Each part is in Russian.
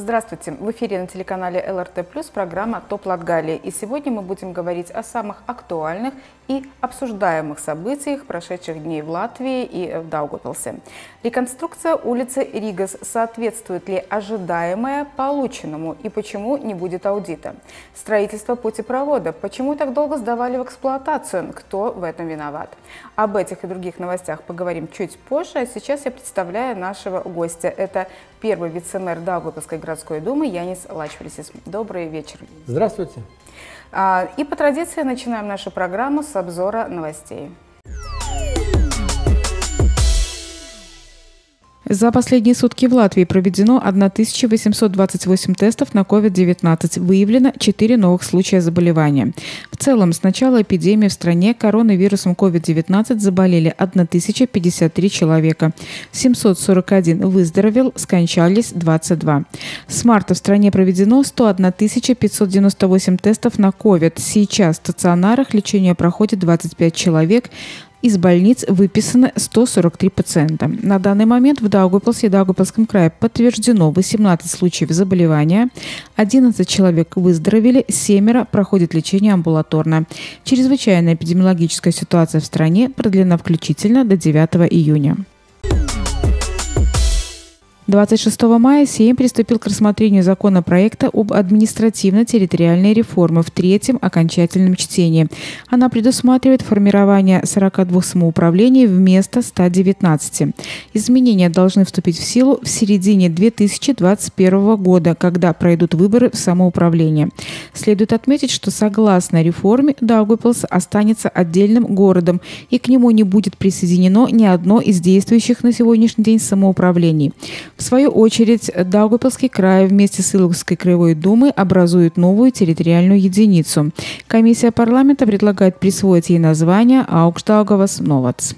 Здравствуйте! В эфире на телеканале ЛРТ+, программа «Топ Латгалии». И сегодня мы будем говорить о самых актуальных и обсуждаемых событиях прошедших дней в Латвии и в Даугавпилсе. Реконструкция улицы Ригас соответствует ли ожидаемое полученному и почему не будет аудита? Строительство путепровода. Почему так долго сдавали в эксплуатацию? Кто в этом виноват? Об этих и других новостях поговорим чуть позже. А сейчас я представляю нашего гостя. Это первый вице-мэр Даугавпилской городской думы Янис Лачврисис. Добрый вечер. Здравствуйте. И по традиции начинаем нашу программу с обзора новостей. За последние сутки в Латвии проведено 1828 тестов на COVID-19. Выявлено 4 новых случая заболевания. В целом, с начала эпидемии в стране коронавирусом COVID-19 заболели 1053 человека. 741 выздоровел, скончались 22. С марта в стране проведено 101 598 тестов на COVID. Сейчас в стационарах лечение проходит 25 человек. Из больниц выписано 143 пациента. На данный момент в Даугавпилсе и Даугавпилском крае подтверждено 18 случаев заболевания, 11 человек выздоровели, 7 проходят лечение амбулаторно. Чрезвычайная эпидемиологическая ситуация в стране продлена включительно до 9 июня. 26 мая Сейм приступил к рассмотрению законопроекта об административно-территориальной реформе в третьем окончательном чтении. Она предусматривает формирование 42 самоуправлений вместо 119. Изменения должны вступить в силу в середине 2021 года, когда пройдут выборы в самоуправление. Следует отметить, что согласно реформе Даугавпилс останется отдельным городом, и к нему не будет присоединено ни одно из действующих на сегодняшний день самоуправлений. В свою очередь, Даугавпилский край вместе с Иловской краевой думой образует новую территориальную единицу. Комиссия парламента предлагает присвоить ей название Аugstdaugavas novads.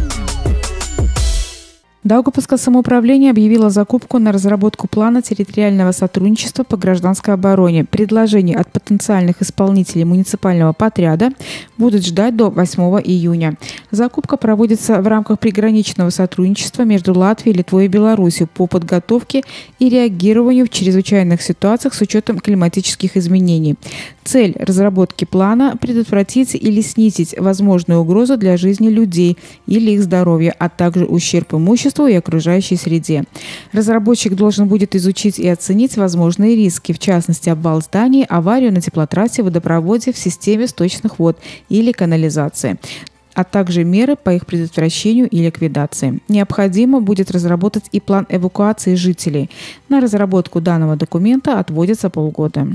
Даугавпилское самоуправление объявило закупку на разработку плана территориального сотрудничества по гражданской обороне. Предложений от потенциальных исполнителей муниципального подряда будут ждать до 8 июня. Закупка проводится в рамках приграничного сотрудничества между Латвией, Литвой и Беларусью по подготовке и реагированию в чрезвычайных ситуациях с учетом климатических изменений. Цель разработки плана – предотвратить или снизить возможную угрозу для жизни людей или их здоровья, а также ущерб имуществу и окружающей среде. Разработчик должен будет изучить и оценить возможные риски, в частности, обвал зданий, аварию на теплотрассе, водопроводе, в системе сточных вод или канализации, а также меры по их предотвращению и ликвидации. Необходимо будет разработать и план эвакуации жителей. На разработку данного документа отводится полгода.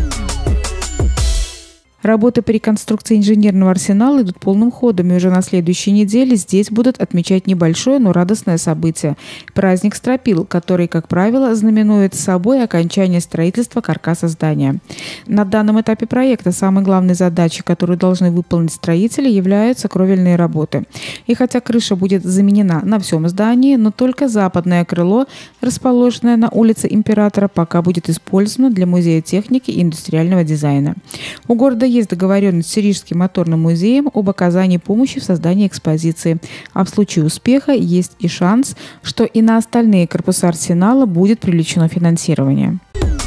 Работы по реконструкции инженерного арсенала идут полным ходом, и уже на следующей неделе здесь будут отмечать небольшое, но радостное событие – праздник стропил, который, как правило, знаменует собой окончание строительства каркаса здания. На данном этапе проекта самой главной задачей, которую должны выполнить строители, являются кровельные работы. И хотя крыша будет заменена на всем здании, но только западное крыло, расположенное на улице Императора, пока будет использовано для музея техники и индустриального дизайна. У города есть договоренность с Рижским моторным музеем об оказании помощи в создании экспозиции. А в случае успеха есть и шанс, что и на остальные корпуса арсенала будет привлечено финансирование.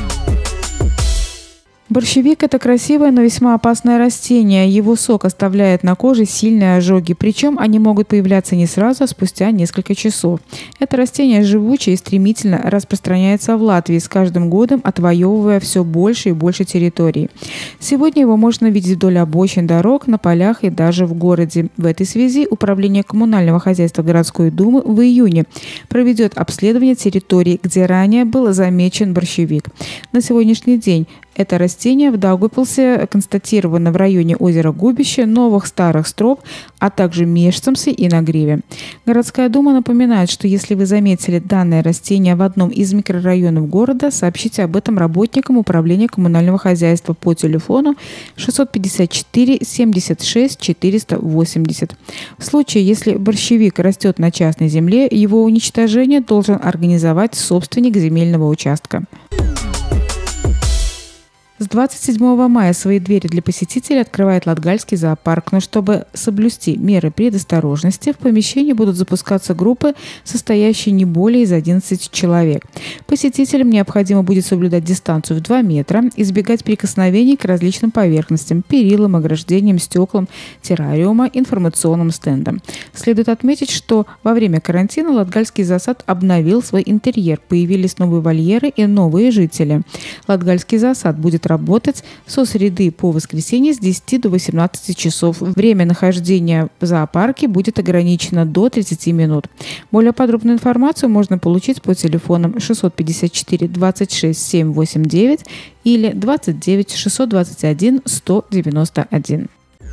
Борщевик – это красивое, но весьма опасное растение. Его сок оставляет на коже сильные ожоги, причем они могут появляться не сразу, а спустя несколько часов. Это растение живучее и стремительно распространяется в Латвии, с каждым годом отвоевывая все больше и больше территорий. Сегодня его можно видеть вдоль обочин дорог, на полях и даже в городе. В этой связи Управление коммунального хозяйства городской думы в июне проведет обследование территорий, где ранее был замечен борщевик. На сегодняшний день это растение в Даугавпилсе констатировано в районе озера Губище, Новых Старых Строп, а также Мешцемсе и на Гриве. Городская дума напоминает, что если вы заметили данное растение в одном из микрорайонов города, сообщите об этом работникам Управления коммунального хозяйства по телефону 654 76 480. В случае, если борщевик растет на частной земле, его уничтожение должен организовать собственник земельного участка. С 27 мая свои двери для посетителей открывает Латгальский зоопарк, но чтобы соблюсти меры предосторожности, в помещении будут запускаться группы, состоящие не более из 11 человек. Посетителям необходимо будет соблюдать дистанцию в 2 метра, избегать прикосновений к различным поверхностям, перилам, ограждениям, стеклам, террариума, информационным стендам. Следует отметить, что во время карантина Латгальский зоосад обновил свой интерьер, появились новые вольеры и новые жители. Латгальский зоосад будет работать со среды по воскресенье с 10 до 18 часов. Время нахождения в зоопарке будет ограничено до 30 минут. Более подробную информацию можно получить по телефонам 654 26 789 или 29 621 191.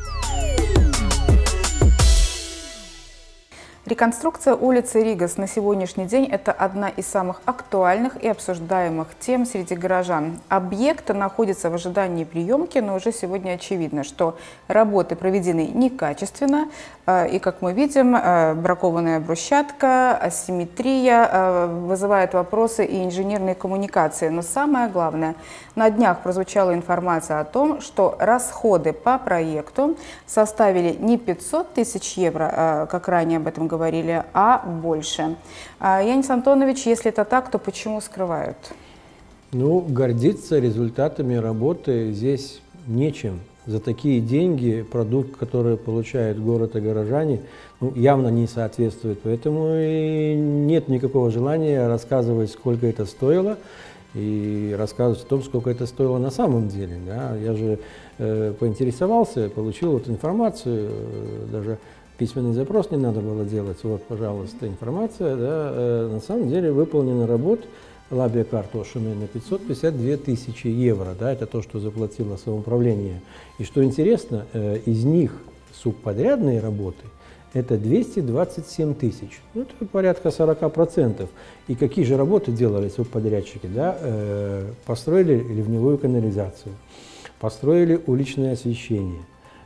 Реконструкция улицы Ригас на сегодняшний день – это одна из самых актуальных и обсуждаемых тем среди горожан. Объект находится в ожидании приемки, но уже сегодня очевидно, что работы проведены некачественно. И, как мы видим, бракованная брусчатка, асимметрия вызывает вопросы и инженерные коммуникации. Но самое главное, на днях прозвучала информация о том, что расходы по проекту составили не 500 тысяч евро, как ранее об этом говорили, а больше. Янис Антонович, если это так, то почему скрывают? Ну, гордиться результатами работы здесь нечем. За такие деньги продукт, который получает город и горожане, ну, явно не соответствует. Поэтому и нет никакого желания рассказывать, сколько это стоило, и рассказывать о том, сколько это стоило на самом деле. Да? Я же поинтересовался, получил вот информацию, даже письменный запрос не надо было делать. Вот, пожалуйста, информация. Да? На самом деле выполнена работа Лабия Картошины на 552 тысячи евро. Да? Это то, что заплатило самоуправление. И что интересно, из них субподрядные работы это 227 тысяч. Ну, это порядка 40%. И какие же работы делали субподрядчики? Да? Построили ливневую канализацию, построили уличное освещение,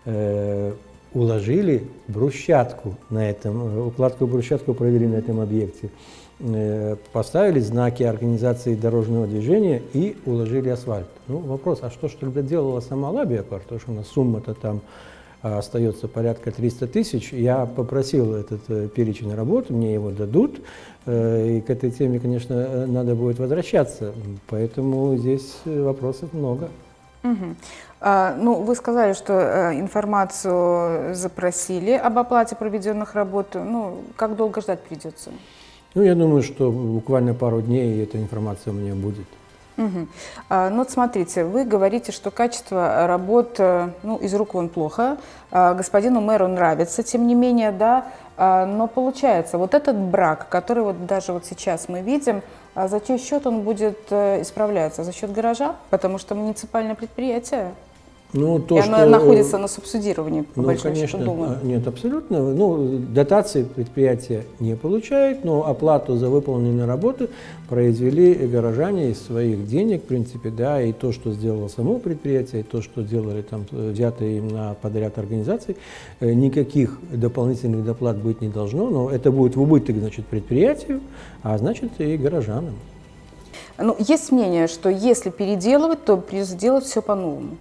уложили брусчатку на этом, укладку брусчатку провели на этом объекте, поставили знаки организации дорожного движения и уложили асфальт. Ну, вопрос, а что тогда делала сама Лабия Картошина? Сумма-то там остается порядка 300 тысяч. Я попросил этот перечень работ, мне его дадут, и к этой теме, конечно, надо будет возвращаться, поэтому здесь вопросов много. Угу. Ну, вы сказали, что информацию запросили об оплате проведенных работ. Ну, как долго ждать придется? Ну, я думаю, что буквально пару дней эта информация у меня будет. Угу. Ну, вот смотрите, вы говорите, что качество работ, ну, из рук вон плохо. Господину мэру нравится, тем не менее, да. Но получается, вот этот брак, который вот даже вот сейчас мы видим, за чей счет он будет исправляться? За счет гаража? Потому что муниципальное предприятие. Ну, то, и оно что, находится на субсидировании, по ну, большому конечно, счету, думаю. Нет, абсолютно. Ну, дотации предприятие не получает, но оплату за выполненные работы произвели горожане из своих денег, в принципе, да, и то, что сделало само предприятие, и то, что делали там взятые им на подряд организации, никаких дополнительных доплат быть не должно, но это будет в убыток, значит, предприятию, а значит и горожанам. Ну, есть мнение, что если переделывать, то придется делать все по-новому.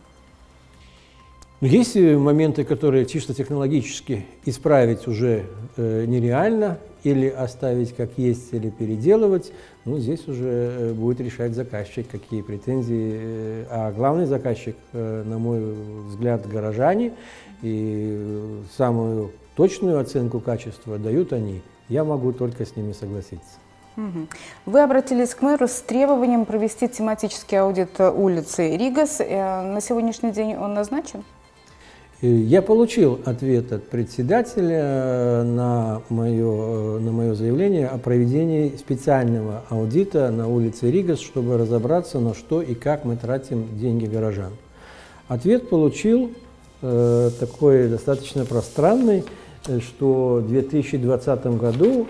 Есть моменты, которые чисто технологически исправить уже нереально, или оставить как есть, или переделывать. Ну, здесь уже будет решать заказчик, какие претензии. А главный заказчик, на мой взгляд, горожане, и самую точную оценку качества дают они. Я могу только с ними согласиться. Вы обратились к мэру с требованием провести тематический аудит улицы Ригас. На сегодняшний день он назначен? Я получил ответ от председателя на мое заявление о проведении специального аудита на улице Ригас, чтобы разобраться, на что и как мы тратим деньги горожан. Ответ получил такой достаточно пространный, что в 2020 году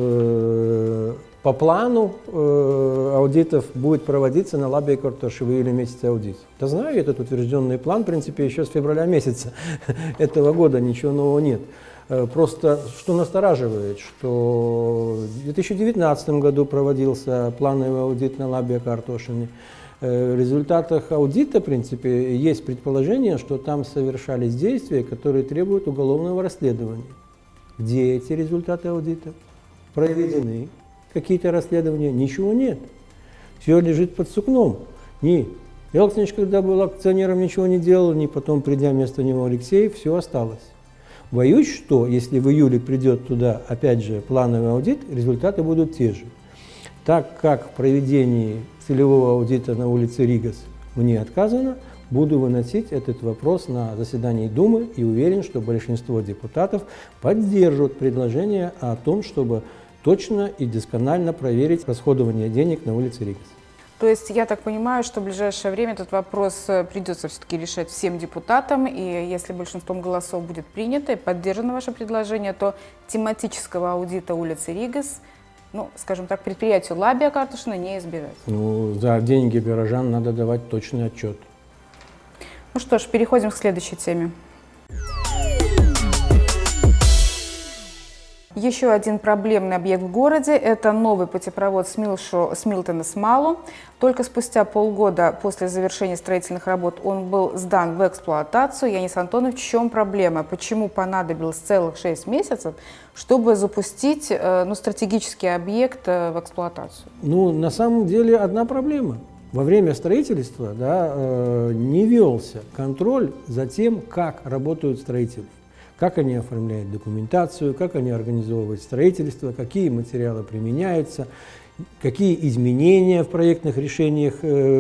по плану аудитов будет проводиться на Лабия Картоши в июле месяце аудит. Да знаю этот утвержденный план, в принципе, еще с февраля месяца этого года, ничего нового нет. Просто что настораживает, что в 2019 году проводился плановый аудит на Лабия Картошине, в результатах аудита, в принципе, есть предположение, что там совершались действия, которые требуют уголовного расследования. Где эти результаты аудита? Проведены какие-то расследования? Ничего нет. Все лежит под сукном. Ни Елцинич, когда был акционером, ничего не делал, ни потом, придя вместо него Алексеев, все осталось. Боюсь, что если в июле придет туда, опять же, плановый аудит, результаты будут те же. Так как в проведении целевого аудита на улице Ригас мне отказано, буду выносить этот вопрос на заседании Думы и уверен, что большинство депутатов поддержат предложение о том, чтобы точно и досконально проверить расходование денег на улице Ригас. То есть я так понимаю, что в ближайшее время этот вопрос придется все-таки решать всем депутатам, и если большинством голосов будет принято и поддержано ваше предложение, то тематического аудита улицы Ригас, ну, скажем так, предприятию Лабия Картушина не избежать. Ну, за деньги горожан надо давать точный отчет. Ну что ж, переходим к следующей теме. Еще один проблемный объект в городе – это новый путепровод с Милтона с Малу. Только спустя полгода после завершения строительных работ он был сдан в эксплуатацию. Янис Антонович, в чем проблема? Почему понадобилось целых 6 месяцев, чтобы запустить стратегический объект в эксплуатацию? Ну, на самом деле одна проблема. Во время строительства не велся контроль за тем, как работают строители. Как они оформляют документацию, как они организовывают строительство, какие материалы применяются, какие изменения в проектных решениях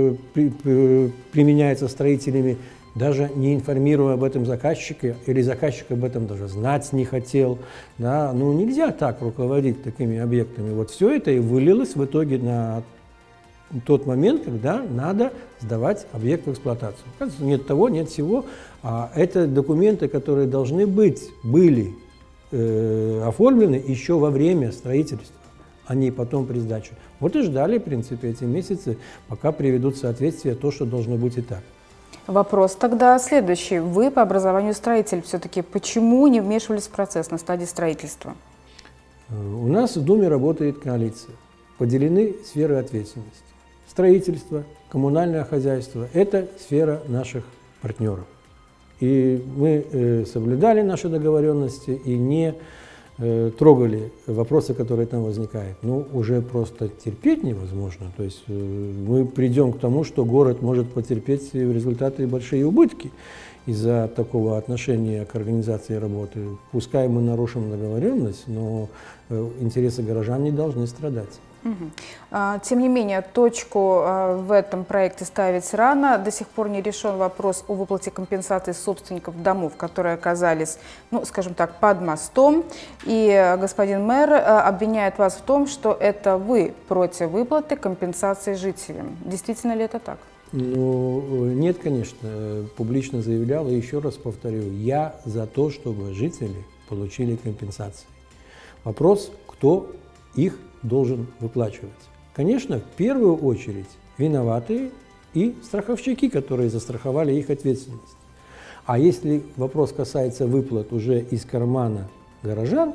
применяются строителями, даже не информируя об этом заказчика, или заказчик об этом даже знать не хотел. Да? Ну, нельзя так руководить такими объектами. Вот все это и вылилось в итоге на тот момент, когда надо сдавать объект в эксплуатацию. Нет того, нет всего. А это документы, которые были оформлены еще во время строительства, а не потом при сдаче. Вот и ждали, в принципе, эти месяцы, пока приведут в соответствие то, что должно быть и так. Вопрос тогда следующий. Вы по образованию строитель. Все-таки почему не вмешивались в процесс на стадии строительства? У нас в Думе работает коалиция. Поделены сферы ответственности. Строительство, коммунальное хозяйство – это сфера наших партнеров. И мы соблюдали наши договоренности и не трогали вопросы, которые там возникают. Ну, уже просто терпеть невозможно. То есть мы придем к тому, что город может потерпеть в результате большие убытки из-за такого отношения к организации работы. Пускай мы нарушим договоренность, но интересы горожан не должны страдать. Тем не менее, точку в этом проекте ставить рано. До сих пор не решен вопрос о выплате компенсации собственников домов, которые оказались, ну, скажем так, под мостом. И господин мэр обвиняет вас в том, что это вы против выплаты компенсации жителям. Действительно ли это так? Ну, нет, конечно. Публично заявлял, и еще раз повторю, я за то, чтобы жители получили компенсации. Вопрос, кто их должен выплачивать. Конечно, в первую очередь виноватые и страховщики, которые застраховали их ответственность. А если вопрос касается выплат уже из кармана горожан,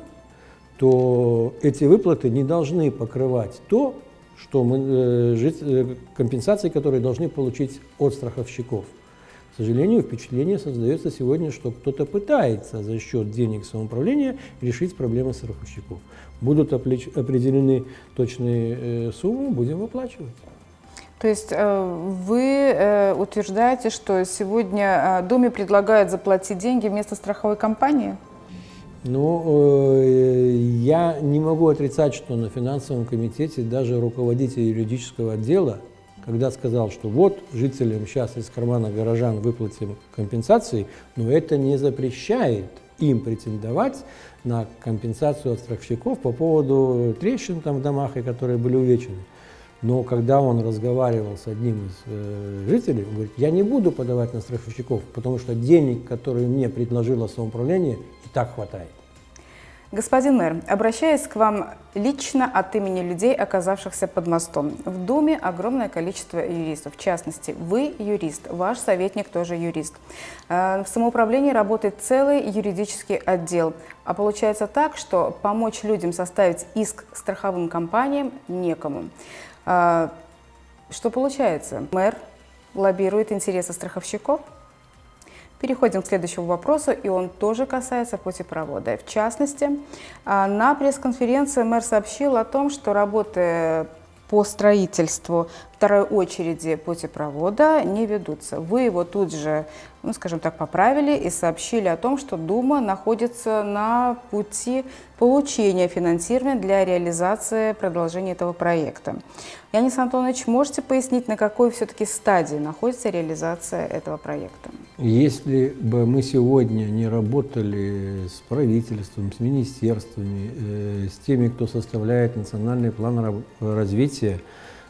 то эти выплаты не должны покрывать то, что компенсации, которые должны получить от страховщиков. К сожалению, впечатление создается сегодня, что кто-то пытается за счет денег самоуправления решить проблемы страховщиков. Будут определены точные суммы, будем выплачивать. То есть вы утверждаете, что сегодня Думе предлагают заплатить деньги вместо страховой компании? Ну, я не могу отрицать, что на финансовом комитете даже руководитель юридического отдела, когда сказал, что вот жителям сейчас из кармана горожан выплатим компенсации, но это не запрещает им претендовать на компенсацию от страховщиков по поводу трещин там в домах, которые были увечены. Но когда он разговаривал с одним из жителей, он говорит, я не буду подавать на страховщиков, потому что денег, которые мне предложило самоуправление, и так хватает. Господин мэр, обращаясь к вам лично от имени людей, оказавшихся под мостом, в Думе огромное количество юристов. В частности, вы юрист, ваш советник тоже юрист. В самоуправлении работает целый юридический отдел. А получается так, что помочь людям составить иск страховым компаниям некому. Что получается? Мэр лоббирует интересы страховщиков? Переходим к следующему вопросу, и он тоже касается путепровода. В частности, на пресс-конференции мэр сообщил о том, что работы по строительству второй очереди путепровода не ведутся. Вы его тут же, ну, скажем так, поправили и сообщили о том, что Дума находится на пути получения финансирования для реализации продолжения этого проекта. Янис Антонович, можете пояснить, на какой все-таки стадии находится реализация этого проекта? Если бы мы сегодня не работали с правительством, с министерствами, с теми, кто составляет национальный план развития,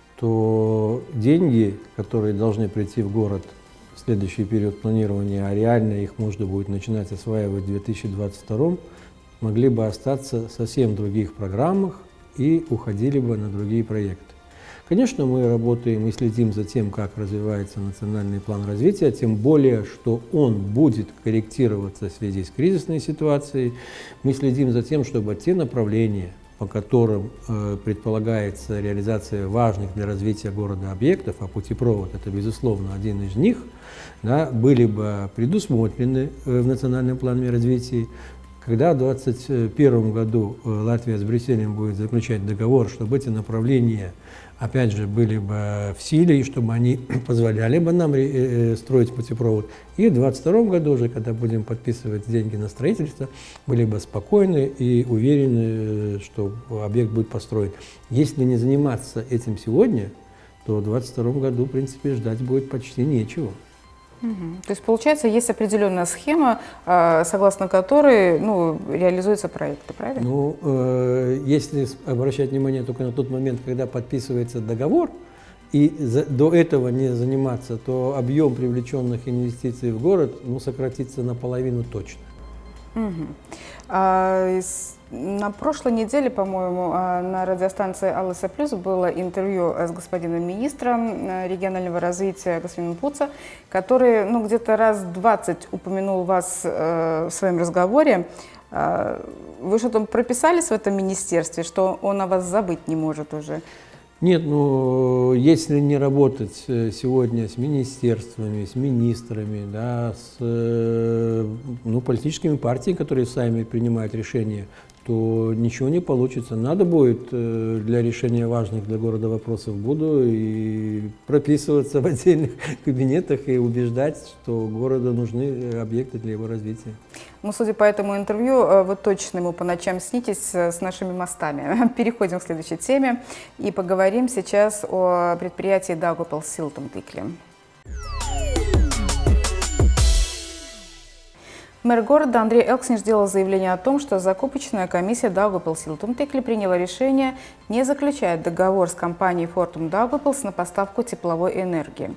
то деньги, которые должны прийти в город в следующий период планирования, а реально их можно будет начинать осваивать в 2022, могли бы остаться совсем в других программах и уходили бы на другие проекты. Конечно, мы работаем и следим за тем, как развивается национальный план развития, тем более, что он будет корректироваться в связи с кризисной ситуацией. Мы следим за тем, чтобы те направления, по которым предполагается реализация важных для развития города объектов, а путепровод – это, безусловно, один из них, да, были бы предусмотрены в национальном плане развития. Когда в 2021 году Латвия с Брюсселем будет заключать договор, чтобы эти направления, опять же, были бы в силе, и чтобы они позволяли бы нам строить путепровод. И в 2022 году уже, когда будем подписывать деньги на строительство, были бы спокойны и уверены, что объект будет построен. Если не заниматься этим сегодня, то в 2022 году, в принципе, ждать будет почти нечего. То есть, получается, есть определенная схема, согласно которой реализуются проекты, правильно? Если обращать внимание только на тот момент, когда подписывается договор, и до этого не заниматься, то объем привлеченных инвестиций в город сократится наполовину точно. На прошлой неделе, по-моему, на радиостанции «Алыса Плюс» было интервью с господином министром регионального развития, господином Пуца, который где-то раз 20 упомянул вас в своем разговоре. Вы что-то прописались в этом министерстве, что он о вас забыть не может уже? Нет, если не работать сегодня с министерствами, с министрами, да, с политическими партиями, которые сами принимают решения, то ничего не получится. Надо будет для решения важных для города вопросов буду и прописываться в отдельных кабинетах и убеждать, что городу нужны объекты для его развития. Судя по этому интервью, вы точно ему по ночам снитесь с нашими мостами. Переходим к следующей теме и поговорим сейчас о предприятии Daugavpils-Siltumtīkli. Мэр города Андрей Элксниш сделал заявление о том, что закупочная комиссия Daugavpils-Siltumtīkli приняла решение не заключать договор с компанией Fortum Daugavpils на поставку тепловой энергии.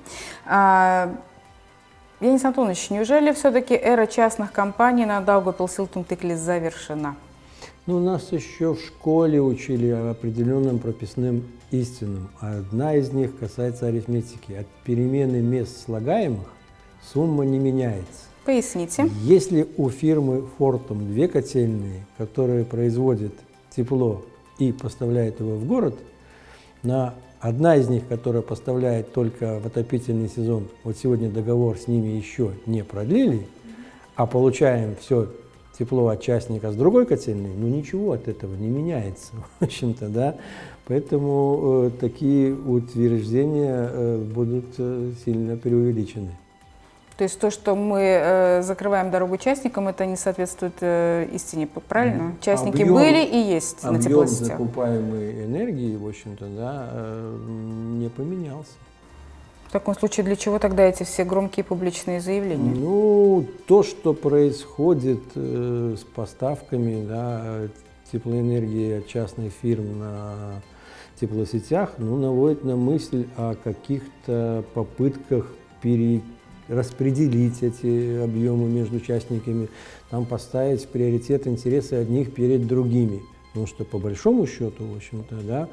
Янис Антонович, неужели все-таки эра частных компаний на Daugavpils-Siltumtīkli завершена? Нас еще в школе учили определенным прописным истинам. Одна из них касается арифметики. От перемены мест слагаемых сумма не меняется. Поясните. Если у фирмы Fortum две котельные, которые производят тепло и поставляют его в город, одна из них, которая поставляет только в отопительный сезон, вот сегодня договор с ними еще не продлили, а получаем все тепло от частника с другой котельной, ничего от этого не меняется, в общем-то, да. Поэтому такие утверждения будут сильно преувеличены. То есть то, что мы закрываем дорогу частникам, это не соответствует истине, правильно? Частники были и есть на теплосетях. Объем закупаемой энергии, в общем-то, да, не поменялся. В таком случае для чего тогда эти все громкие публичные заявления? То, что происходит с поставками, да, теплоэнергии от частных фирм на теплосетях, наводит на мысль о каких-то попытках распределить эти объемы между участниками, поставить в приоритет интересы одних перед другими. Потому что по большому счету, в общем-то, да,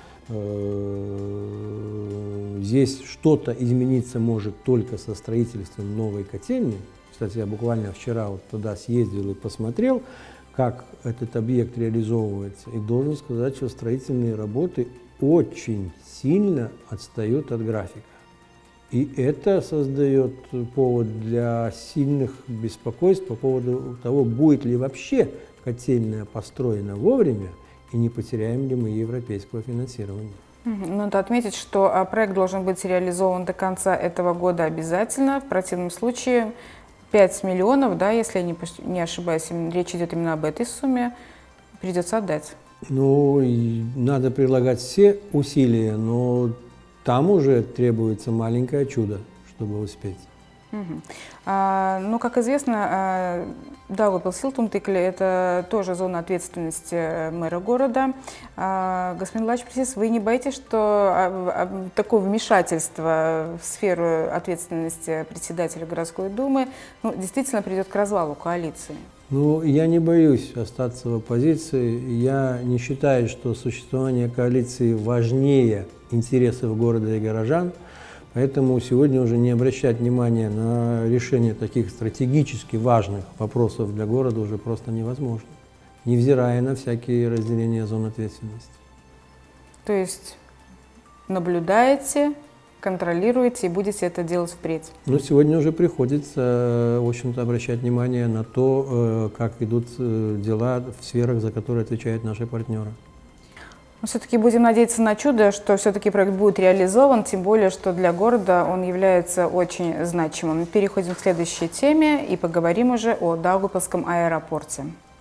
здесь что-то измениться может только со строительством новой котельной. Кстати, я буквально вчера туда съездил и посмотрел, как этот объект реализовывается. И должен сказать, что строительные работы очень сильно отстают от графика. И это создает повод для сильных беспокойств по поводу того, будет ли вообще котельная построена вовремя и не потеряем ли мы европейского финансирования. Надо отметить, что проект должен быть реализован до конца этого года обязательно. В противном случае 5 миллионов, да, если я не ошибаюсь, речь идет именно об этой сумме, придется отдать. Ну, и надо прилагать все усилия, но там уже требуется маленькое чудо, чтобы успеть. Ну, как известно, Даугавпилс-Силтумтыкли – это тоже зона ответственности мэра города. Господин Лачприсис, вы не боитесь, что такое вмешательство в сферу ответственности председателя городской думы действительно придет к развалу коалиции? Ну, я не боюсь остаться в оппозиции. Я не считаю, что существование коалиции важнее интересов города и горожан. Поэтому сегодня уже не обращать внимания на решение таких стратегически важных вопросов для города уже просто невозможно, невзирая на всякие разделения зон ответственности. То есть наблюдаете, контролируете и будете это делать впредь? Но сегодня уже приходится, в общем-то, обращать внимание на то, как идут дела в сферах, за которые отвечают наши партнеры. Все-таки будем надеяться на чудо, что все-таки проект будет реализован, тем более, что для города он является очень значимым. Переходим к следующей теме и поговорим уже о Даугавпилском аэропорте.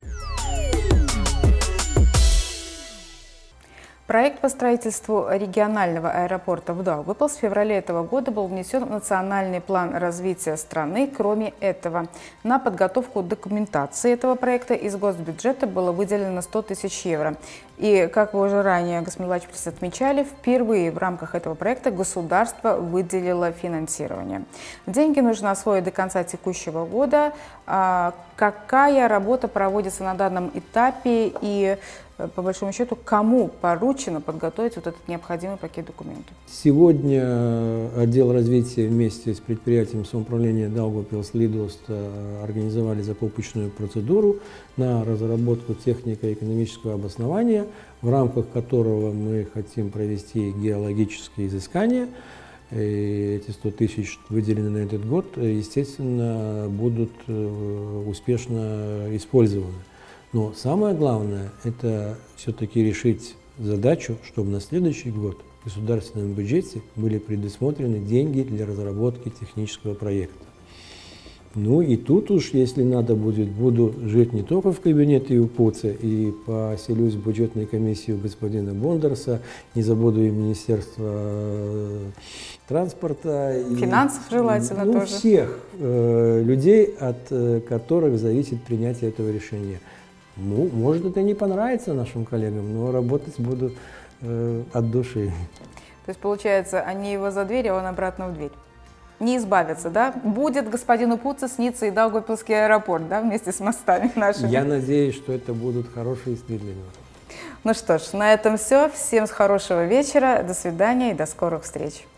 Проект по строительству регионального аэропорта в Даугавпилс в феврале этого года был внесен в национальный план развития страны. Кроме этого, на подготовку документации этого проекта из госбюджета было выделено 100 тысяч евро. И, как вы уже ранее, господин Лачприсис, отмечали, впервые в рамках этого проекта государство выделило финансирование. Деньги нужно освоить до конца текущего года. Какая работа проводится на данном этапе и, по большому счету, кому поручено подготовить вот этот необходимый пакет документов? Сегодня отдел развития вместе с предприятием самоуправления Daugavpils Lidost организовали закупочную процедуру на разработку технико-экономического обоснования, в рамках которого мы хотим провести геологические изыскания. И эти 100 тысяч, выделены на этот год, естественно, будут успешно использованы. Но самое главное – это все-таки решить задачу, чтобы на следующий год в государственном бюджете были предусмотрены деньги для разработки технического проекта. Ну и тут уж, если надо будет, буду жить не только в кабинете ЮПУЦа и поселюсь в бюджетной комиссии у господина Бондарса, не забуду и Министерство транспорта. Финансов желательно тоже. Всех людей, от которых зависит принятие этого решения. Ну, может, это не понравится нашим коллегам, но работать буду от души. То есть, получается, они его за дверь, а он обратно в дверь. Не избавиться, да? Будет господину Пуце сниться и Даугавпилский аэропорт, да, вместе с мостами нашими. Я надеюсь, что это будут хорошие сны для него. Ну что ж, на этом все. Всем хорошего вечера, до свидания и до скорых встреч.